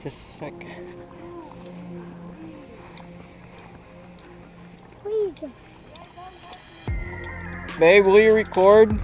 Just a sec. Please. Babe, will you record?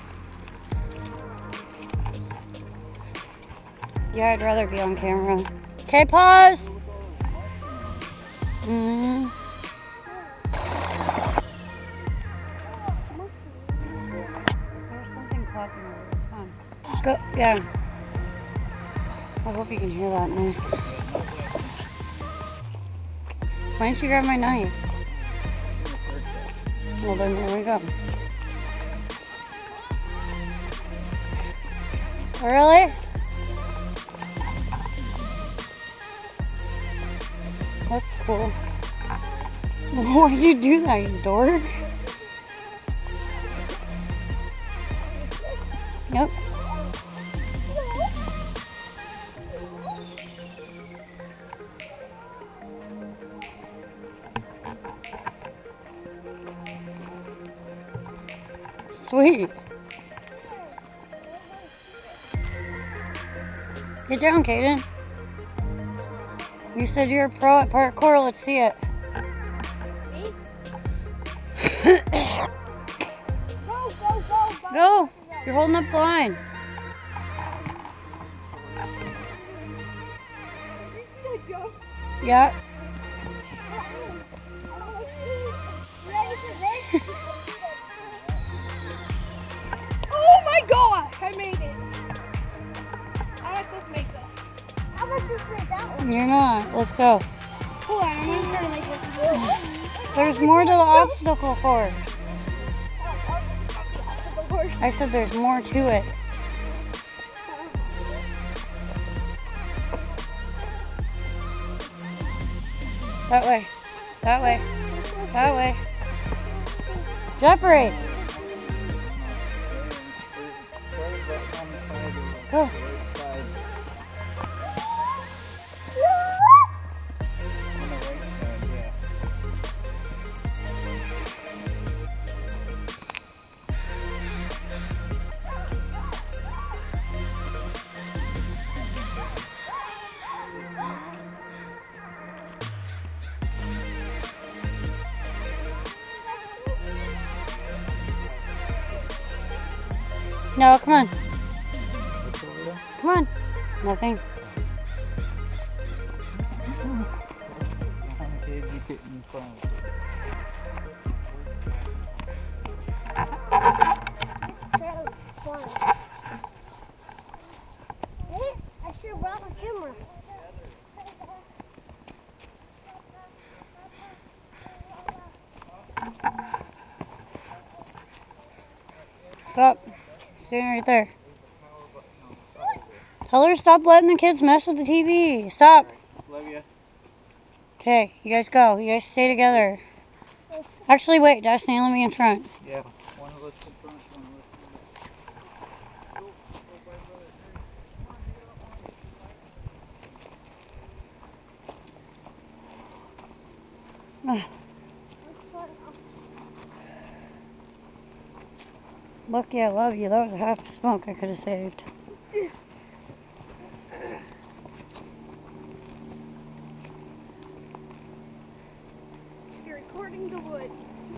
Yeah, I'd rather be on camera. Okay, pause. There's something clapping over there. Come on. Go. Yeah. I hope you can hear that nice. Why didn't you grab my knife? Well, then here we go. Really? That's cool. Why'd you do that, you dork? Yep. Sweet. Get down, Kaden. You said you're a pro at parkour. Let's see it. Me? Go. Go. You're holding up the line. Yeah. Oh my gosh, I made it. How am I supposed to make this? How am I supposed to make that one? You're not. Let's go. Hold on, I'm gonna try to make this. There's more to the obstacle course. I said there's more to it. That way. That way. That way. Jeffrey! Go. No, come on. Come on. Nothing. I should have brought my camera. Stop. Standing right there. Tell her stop letting the kids mess with the TV. Stop. Love you. Okay, you guys go. You guys stay together. Actually, wait. Destiny, let me in front. Yeah. One of us in front, one of us. Lucky I love you. That was half a smoke I could have saved. You're recording the woods.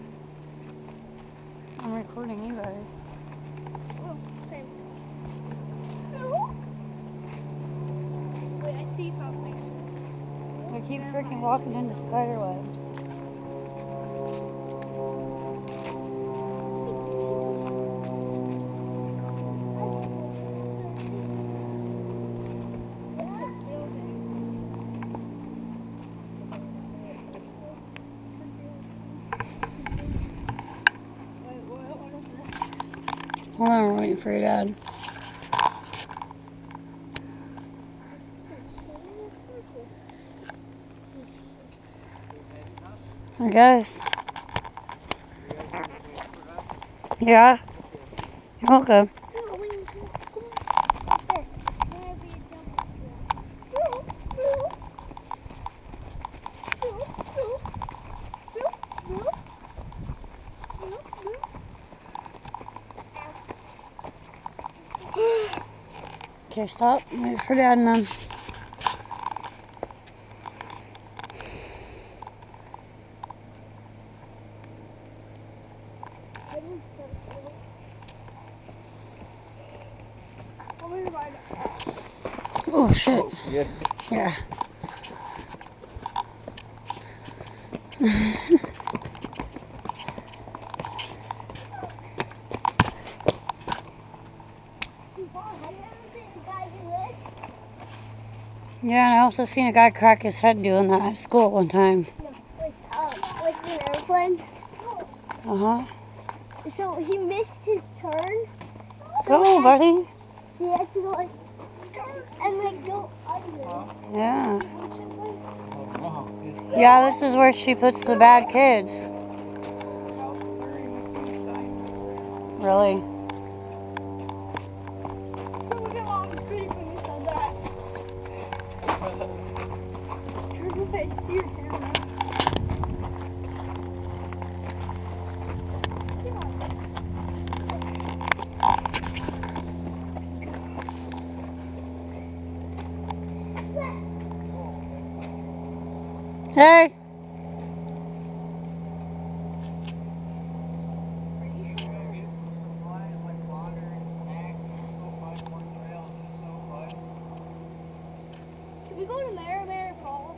I'm recording you guys. Oh, same. Wait, I see something. I keep freaking walking into spider webs. Hold on, we're waiting for your dad. I guess. Yeah. You're welcome. Okay, stop. Wait for Dad and them. Oh shit. Yeah. Yeah. Yeah, and I also seen a guy crack his head doing that at school one time. With an airplane. Uh-huh. So he missed his turn. Go, buddy. So he had to go like, and like go under. Yeah. Oh, Yeah, this is where she puts the bad kids. Really? Hey! Can we go to Merrimack Falls?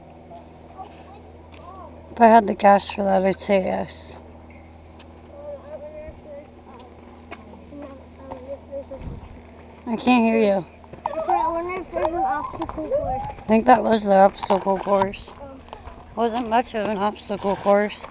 If I had the cash for that, I'd say yes. I can't hear you. I wonder if there's an obstacle course. I think that was the obstacle course. Wasn't much of an obstacle course.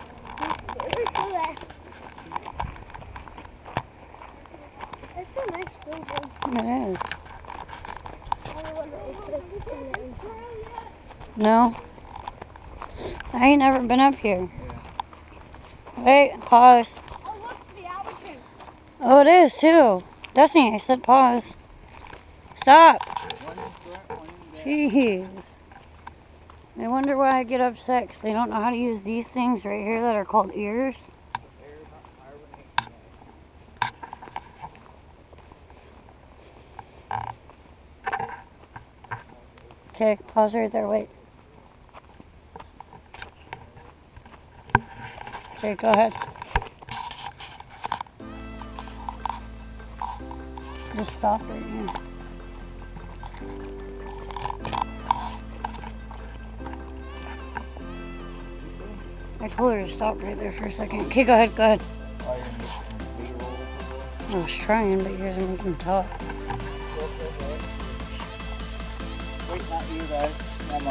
That's a nice building. It is. I wonder if it's in the inside. No? I ain't never been up here. Wait, pause. Oh, look, the Alberton. Oh, it is too. Destiny, I said pause. Stop. Jeez. I wonder why I get upset because they don't know how to use these things right here that are called ears. Okay, pause right there, wait. Okay, go ahead. Just stop right here. I told her to stop right there for a second. Okay, go ahead, go ahead. I was trying, but you guys are making me talk. Wait, not you guys. Mama.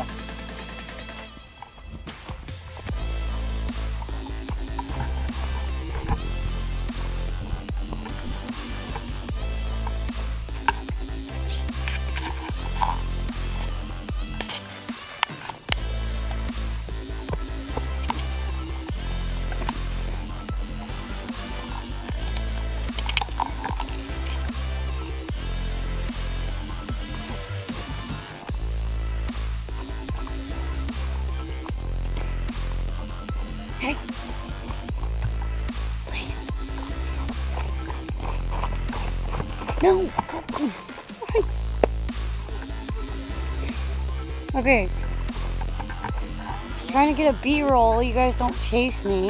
Hey. Please. No. Okay. Just trying to get a B-roll. You guys don't chase me.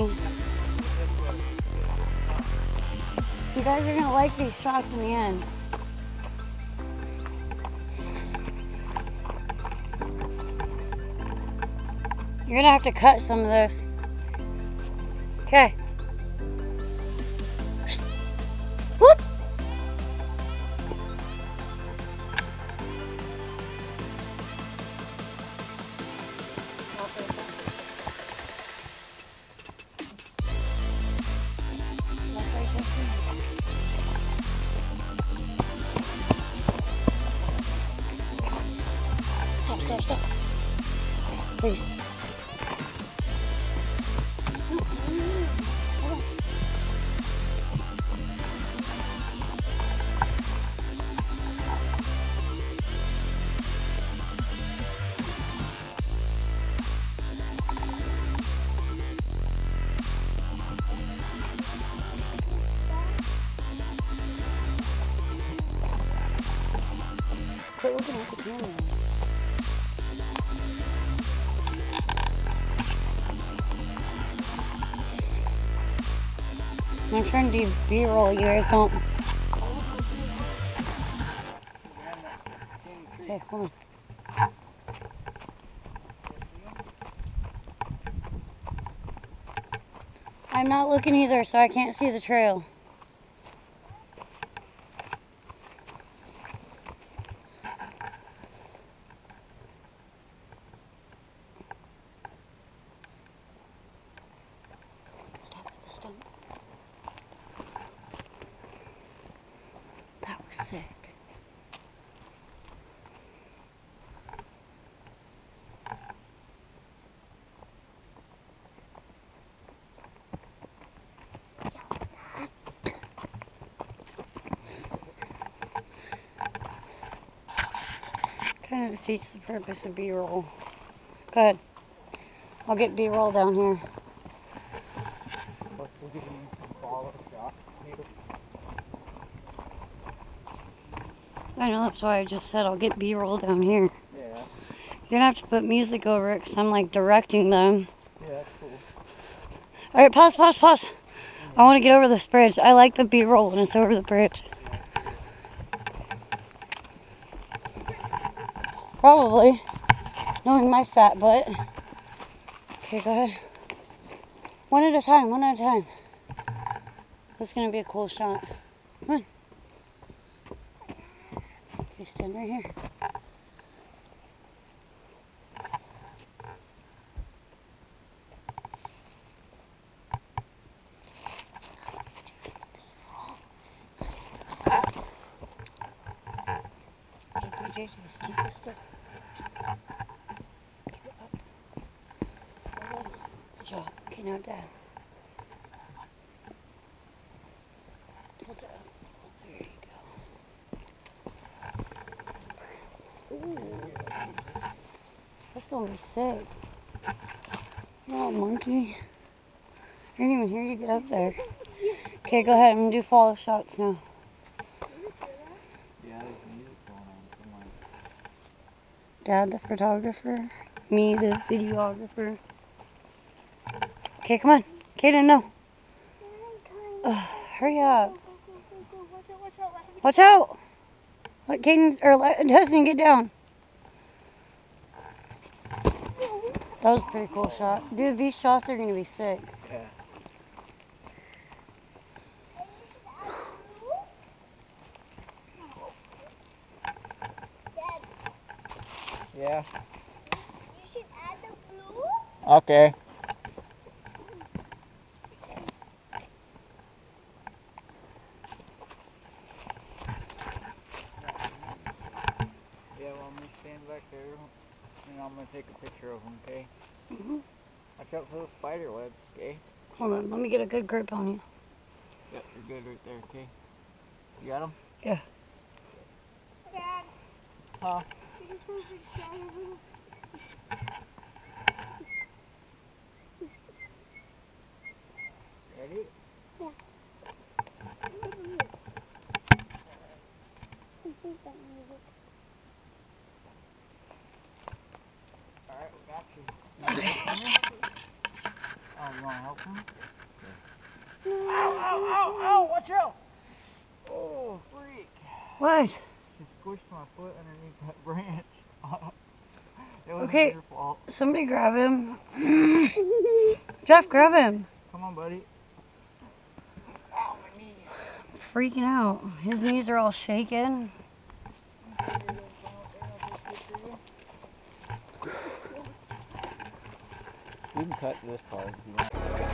You guys are gonna like these shots in the end. You're gonna have to cut some of this. Okay. Whoop! Stop, stop, stop. Please. Quit looking at the camera. I'm trying to do B-roll. You guys don't. Hold on. I'm not looking either, so I can't see the trail. Stop at the stump. That was sick. Kind of defeats the purpose of B-roll. Go ahead. I'll get B-roll down here. We'll give you some follow shot. I know, that's why I just said I'll get B-roll down here. Yeah. You're gonna have to put music over it because I'm like directing them. Yeah, that's cool. Alright, pause. I want to get over this bridge. I like the B-roll when it's over the bridge. Probably. Knowing my fat butt. Okay, go ahead. One at a time. This is going to be a cool shot. Come on. Okay, stand right here. JJ, just keep this still. Keep it up. Good job. Okay, now Dad. Hold it up. There you go. Ooh. That's gonna be sick. You little monkey. I didn't even hear you get up there. Okay, go ahead. I'm gonna do follow shots now. Dad, the photographer. Me, the videographer. Okay, come on. Kaden, no. Hurry up. Watch out. Let Kaden, or let Dustin get down. That was a pretty cool shot. Dude, these shots are going to be sick. Yeah. Yeah. You should add the blue. Okay. Yeah, well, I'm gonna stand back there and I'm gonna take a picture of them, okay? Watch out for the spider webs, okay? Hold on, let me get a good grip on you. Yep, you're good right there, okay? You got them? Yeah. Dad. Huh? Ready? Yeah. Alright, we got you. Oh, you wanna help him? Yeah. Ow! Watch out! Oh, freak! What? She squished my foot underneath that branch. It wasn't Okay. your fault. Somebody grab him. Jeff, grab him. Come on, buddy. Ow, my knee. Freaking out. His knees are all shaking. You can cut this part if you want.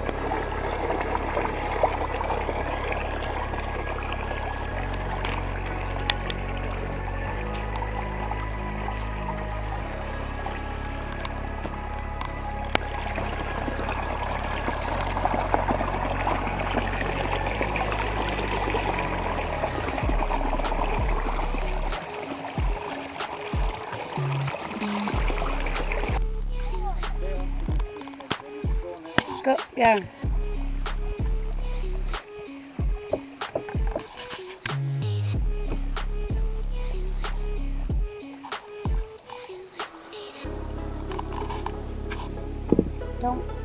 Go. Yeah. Don't.